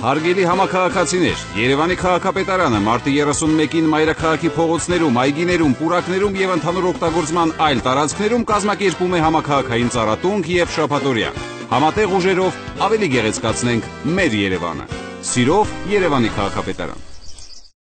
Հարգելի համաքաղաքացիներ, Երևանի քաղաքապետարանը մարտի 31-ին մայրաքաղաքի փողոցներում, այգիներում, պուրակներում եւ ընդհանուր օգտագործման այլ տարածքներում կազմակերպում է համաքաղաքային ծառատունկ եւ շաբաթօրյա։ Համատեղ ուժերով ավելի գեղեցկացնենք մեր Երևանը։ Սիրով, Երևանի քաղաքապետարան։